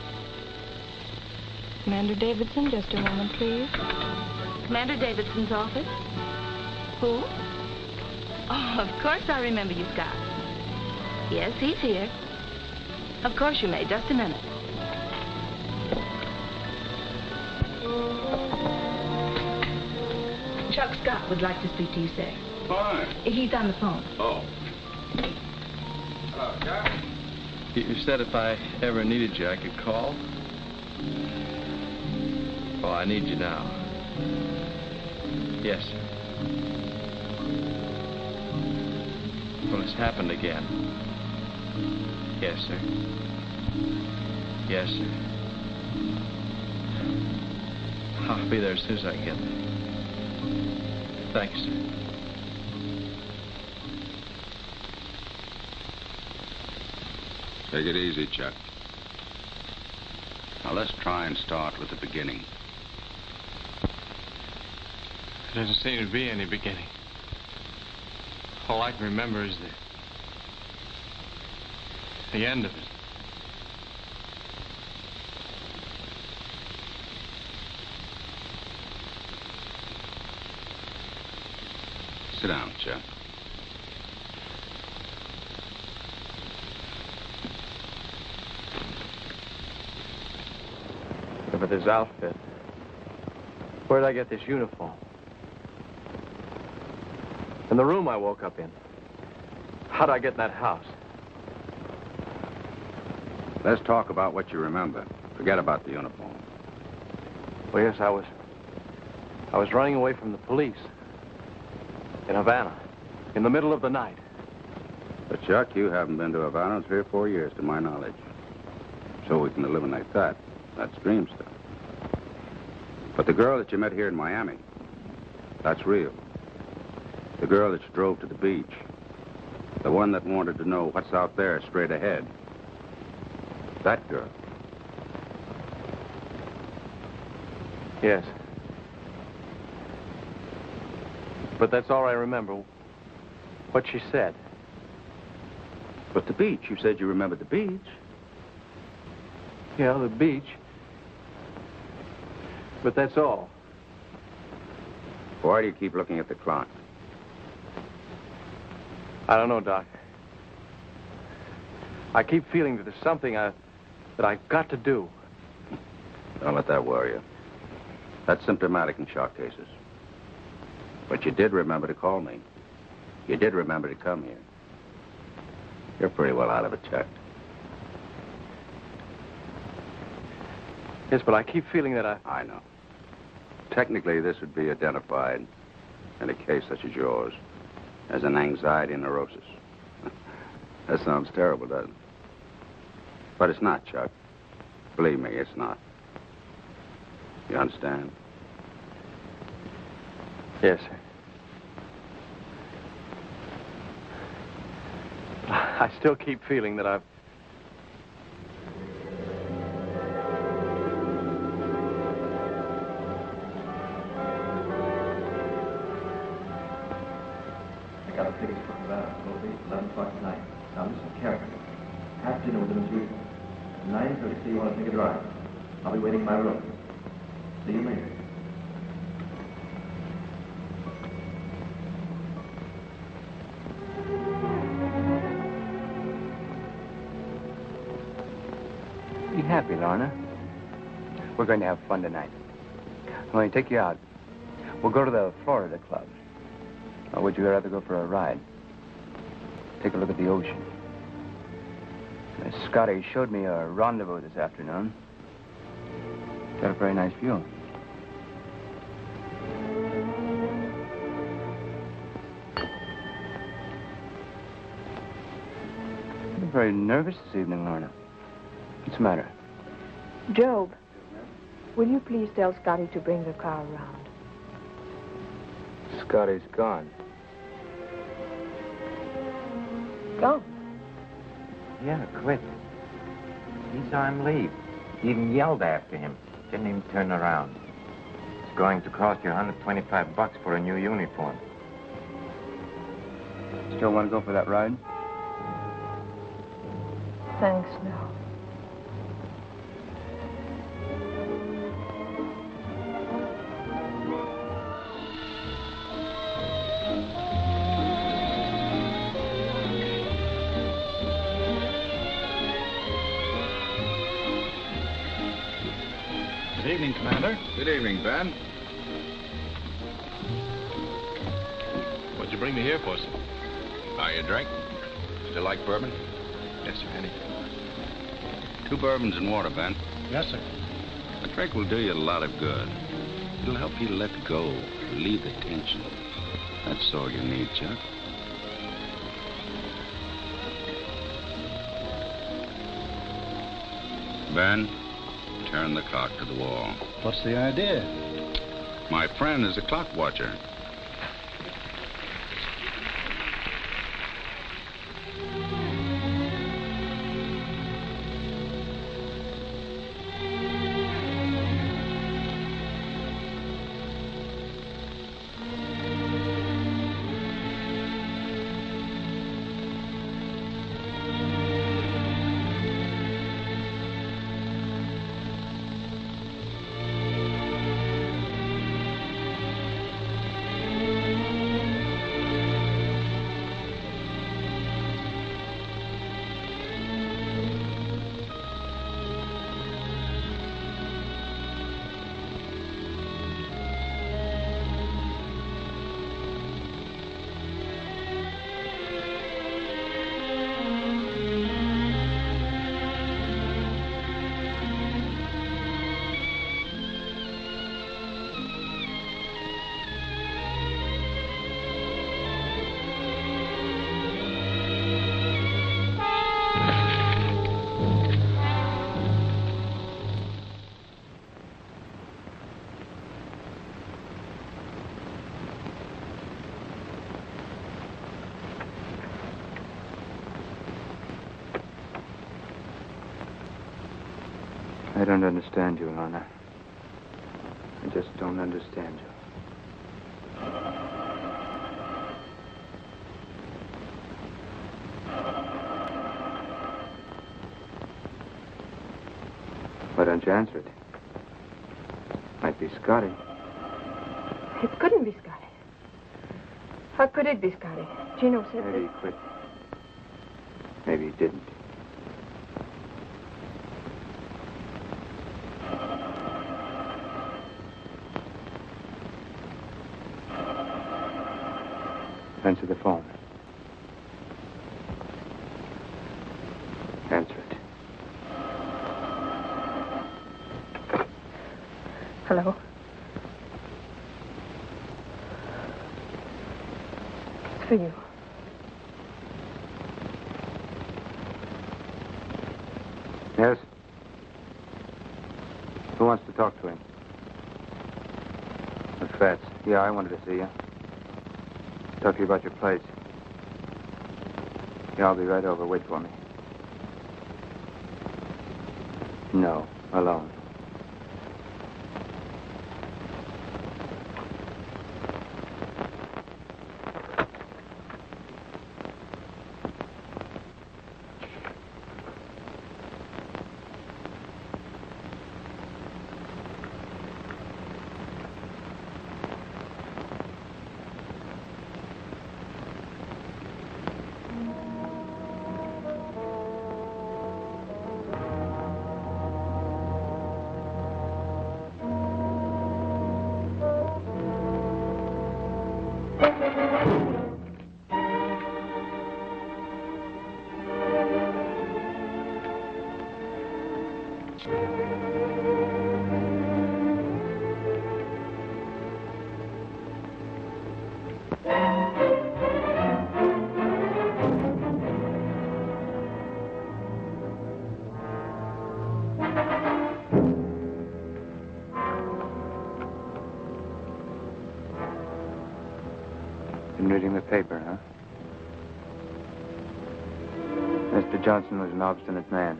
Commander Davidson, just a moment, please. Commander Davidson's office? Who? Oh, of course I remember you, Scott. Yes, he's here. Of course you may. Just a minute. Chuck Scott would like to speak to you, sir. Fine. He's on the phone. Oh. Hello, Chuck. You said if I ever needed you, I could call? Well, I need you now. Yes, sir. Well, it's happened again. Yes, sir. Yes, sir. I'll be there as soon as I can get there. Thanks, sir. Take it easy, Chuck. Now, let's try and start with the beginning. There doesn't seem to be any beginning. All I can remember is the end of it. Sit down, Chuck. Look at this outfit. Where did I get this uniform? And the room I woke up in. How'd I get in that house? Let's talk about what you remember. Forget about the uniform. Well, yes, I was running away from the police. In Havana. In the middle of the night. But, Chuck, you haven't been to Havana in 3 or 4 years, to my knowledge. So we can eliminate that. That's dream stuff. But the girl that you met here in Miami, that's real. The girl that you drove to the beach. The one that wanted to know what's out there straight ahead. That girl. Yes. But that's all I remember. What she said. But the beach. You said you remembered the beach. Yeah, the beach. But that's all. Why do you keep looking at the clock? I don't know, Doc. I keep feeling that there's something that I've got to do. Don't let that worry you. That's symptomatic in shock cases. But you did remember to call me. You did remember to come here. You're pretty well out of it, Chuck. Yes, but I keep feeling that I know. Technically, this would be identified in a case such as yours as an anxiety neurosis. That sounds terrible, doesn't it? But it's not, Chuck. Believe me, it's not. You understand? Yes, sir. I still keep feeling that I've... I got a ticket for Havana. It'll be 11 o'clock tonight. Now listen carefully. Have dinner with them as usual. At 9:30, you want to take a drive. I'll be waiting in my room. See you later. Be happy, Lorna. We're going to have fun tonight. I'm going to take you out. We'll go to the Florida Club. Or would you rather go for a ride? Take a look at the ocean. Scotty showed me a rendezvous this afternoon. Got a very nice view. You're very nervous this evening, Lorna. What's the matter? Job, will you please tell Scotty to bring the car around? Scotty's gone. Gone? Yeah, quit. He saw him leave. He even yelled after him. Didn't even turn around. It's going to cost you $125 for a new uniform. Still want to go for that ride? Thanks, no. Good evening, Commander. Good evening, Ben. What'd you bring me here for, sir? Are you a drink? Still like bourbon? Yes, sir, anything. 2 bourbons and water, Ben. Yes, sir. A drink will do you a lot of good. It'll help you let go, relieve the tension. That's all you need, Chuck. Ben, turn the clock to the wall. What's the idea? My friend is a clock watcher. I don't understand you, Lorna. I just don't understand you. Why don't you answer it? Might be Scotty. It couldn't be Scotty. How could it be Scotty? Gino said Maybe he quit. Maybe he didn't. Answer the phone. Answer it. Hello? It's for you. Yes? Who wants to talk to him? The Fats. Yeah, I wanted to see you. Talk to you about your place. Yeah, I'll be right over. Wait for me. No, alone. Been reading the paper, huh? Mr. Johnson was an obstinate man.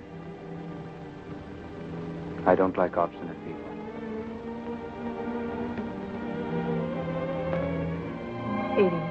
I don't like obstinate people. Eating.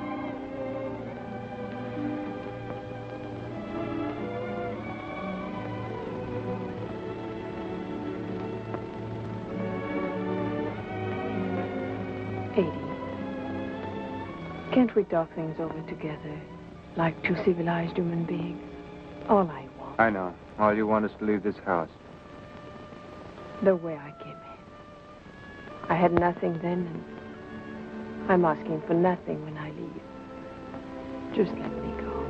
Can't we talk things over together, like two civilized human beings? All I want. I know. All you want is to leave this house. The way I came in. I had nothing then, and I'm asking for nothing when I leave. Just let me go.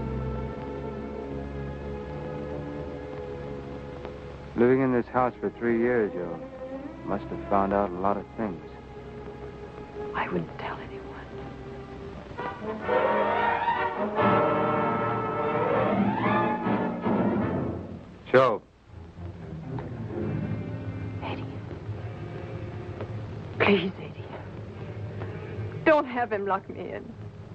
Living in this house for 3 years, you must have found out a lot of things. I wouldn't tell anyone. Joe. Eddie. Please, Eddie. Don't have him lock me in.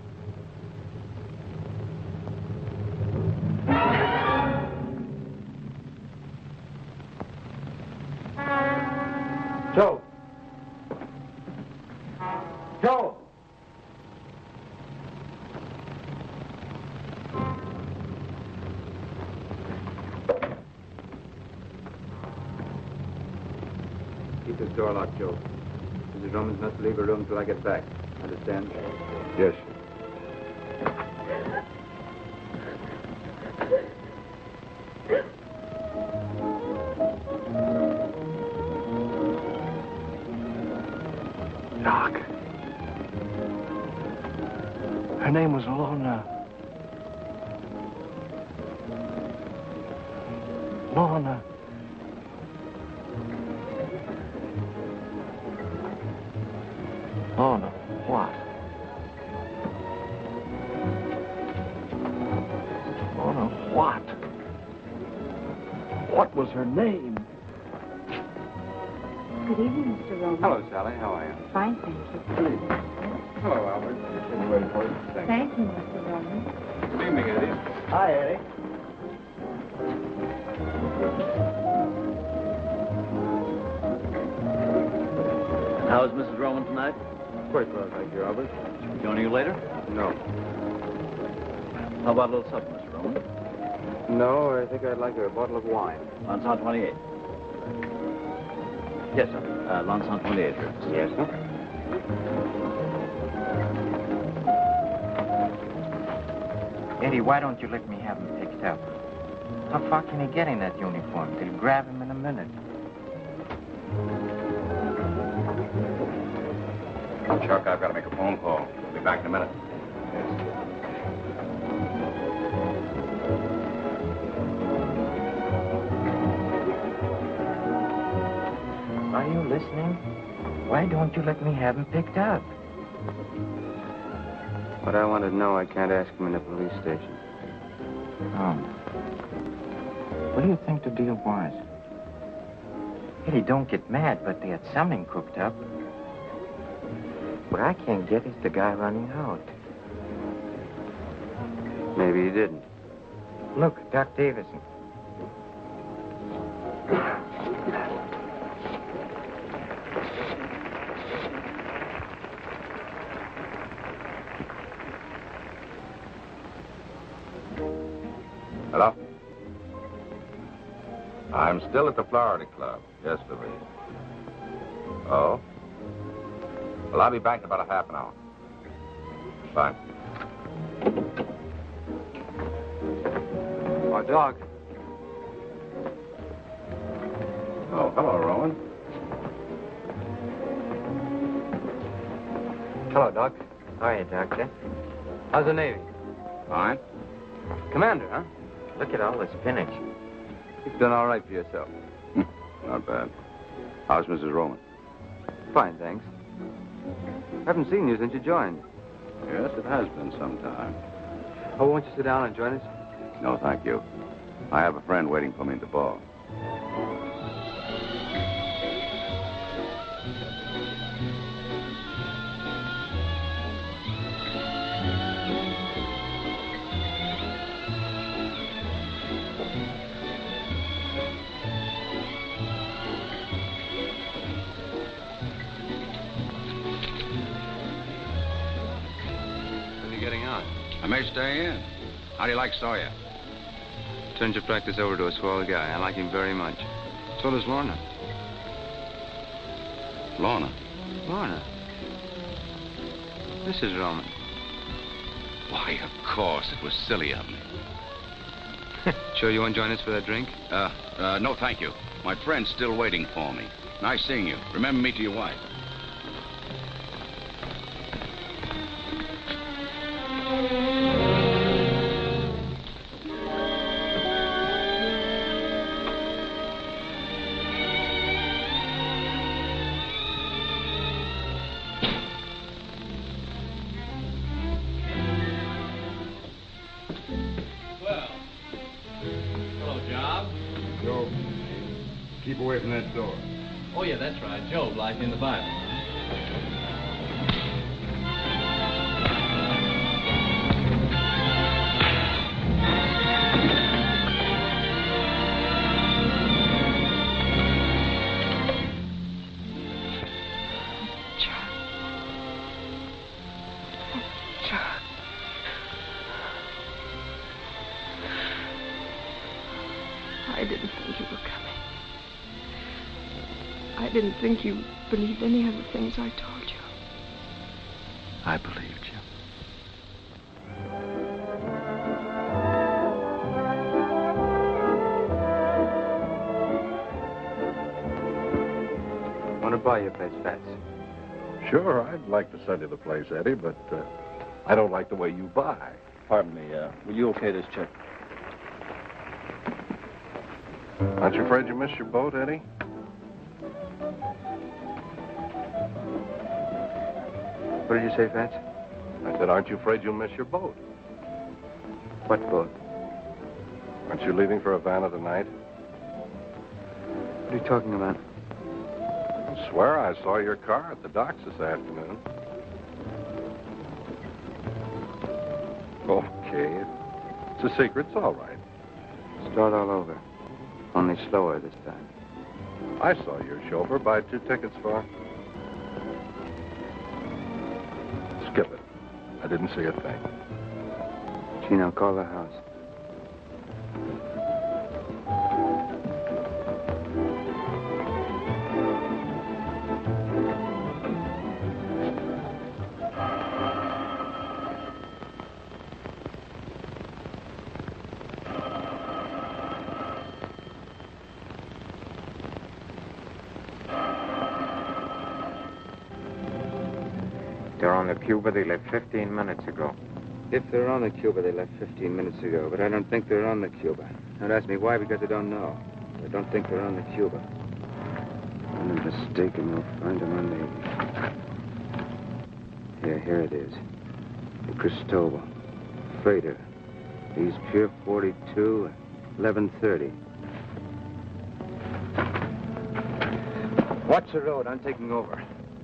Joe. Joe. Keep this door locked, Joe. Mrs. Romans must leave her room till I get back. Understand? Yes. Doc. Her name was Lorna. Lorna. Lorna, what? Lorna, what? What was her name? Good evening, Mr. Roman. Hello, Sally. How are you? Fine, thank you. Hello, Albert. Just been waiting for you. Thank you, Mr. Roman. Good evening, Eddie. Hi, Eddie. How's Mrs. Roman tonight? Quite well, thank you, Albert. Joining you later? No. How about a little supper, Mr. Roman? No, I think I'd like a bottle of wine. Lanson 28. Yes, sir. Lanson 28, sir. Yes, sir. Eddie, why don't you let me have him picked up? How far can he get in that uniform? They'll grab him in a minute. Chuck, I've got to make a phone call. I'll be back in a minute. Are you listening? Why don't you let me have him picked up? What I want to know, I can't ask him in the police station. Oh. What do you think the deal was? Eddie, don't get mad, but they had something cooked up. What I can't get is the guy running out. Maybe he didn't. Look, Doc Davison. Hello? I'm still at the Florida Club. Yes, Louise. Oh? Well, I'll be back in about a half an hour. Fine. Oh, Doc. Oh, hello, Rowan. Hello, Doc. How are you, Doctor? How's the Navy? Fine. Commander, huh? Look at all the spinach. You've done all right for yourself. Not bad. How's Mrs. Roman? Fine, thanks. Haven't seen you since you joined. Yes, it has been some time. Oh, won't you sit down and join us? No, thank you. I have a friend waiting for me at the bar. I may stay in. How do you like Sawyer? Turned your practice over to a swell guy. I like him very much. So does Lorna. Lorna? Lorna? Mrs. Roman. Why, of course. It was silly of me. Sure you won't join us for that drink? No, thank you. My friend's still waiting for me. Nice seeing you. Remember me to your wife. Keep away from that door. Oh, yeah, that's right. Job, like in the Bible. I didn't think you were coming. I didn't think you believed any of the things I told you. I believed you. Want to buy your place, Fats? Sure, I'd like to sell you the place, Eddie, but I don't like the way you buy. Pardon me, will you okay this check? Aren't you afraid you missed your boat, Eddie? What did you say, Fats? I said, aren't you afraid you'll miss your boat? What boat? Aren't you leaving for Havana tonight? What are you talking about? I swear I saw your car at the docks this afternoon. Okay. It's a secret. It's all right. Start all over. Only slower this time. I saw your chauffeur buy 2 tickets for I didn't see a thing. Gino, call the house. They're on the Cuba. They left 15 minutes ago. If they're on the Cuba, they left 15 minutes ago, but I don't think they're on the Cuba. Don't ask me why, because I don't know. I don't think they're on the Cuba. I'm mistaken. We'll find them on the... Yeah, here it is. The Cristobal. Freighter. East Pier 42, 11:30. Watch the road. I'm taking over.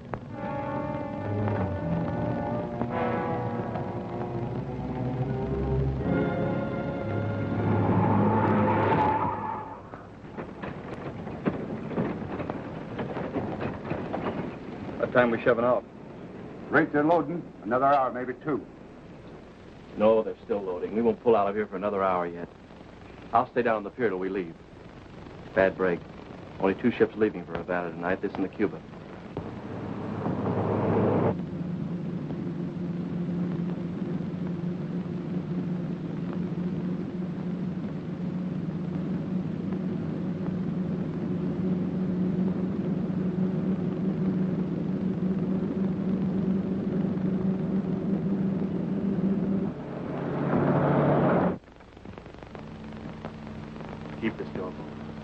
What time we shoving off? Rate they're loading. Another hour, maybe 2. No, they're still loading. We won't pull out of here for another hour yet. I'll stay down on the pier till we leave. Bad break. Only 2 ships leaving for Havana tonight, this and the Cuba. Keep this going.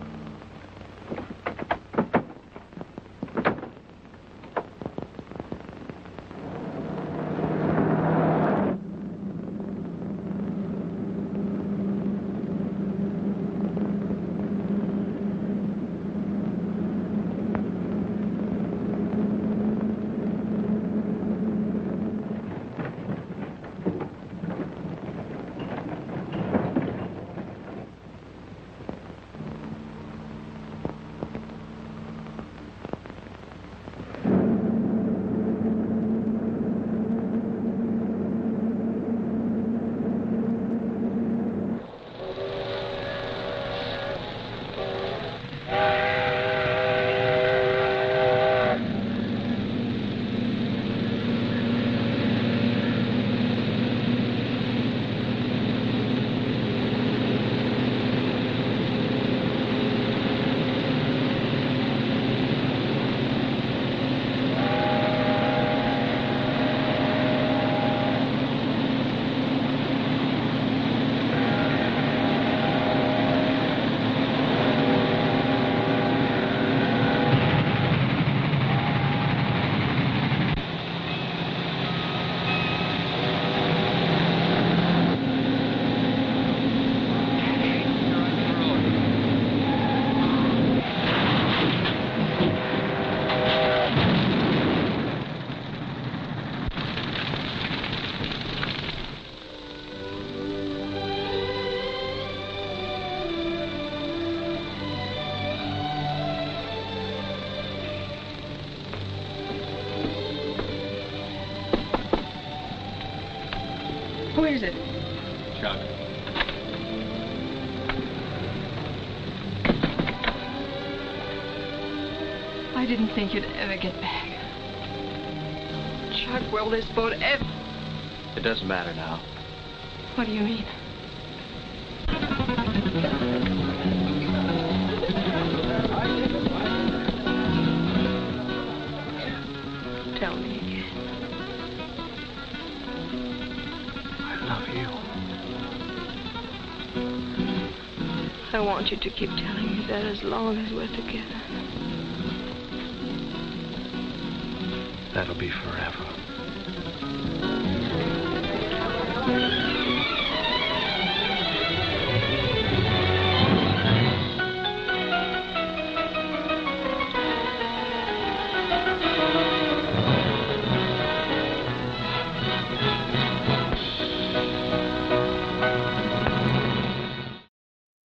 Who is it? Chuck. I didn't think you'd ever get back. Chuck, will this boat ever... It doesn't matter now. What do you mean? Tell me again. I love you. I want you to keep telling me that as long as we're together. That'll be forever.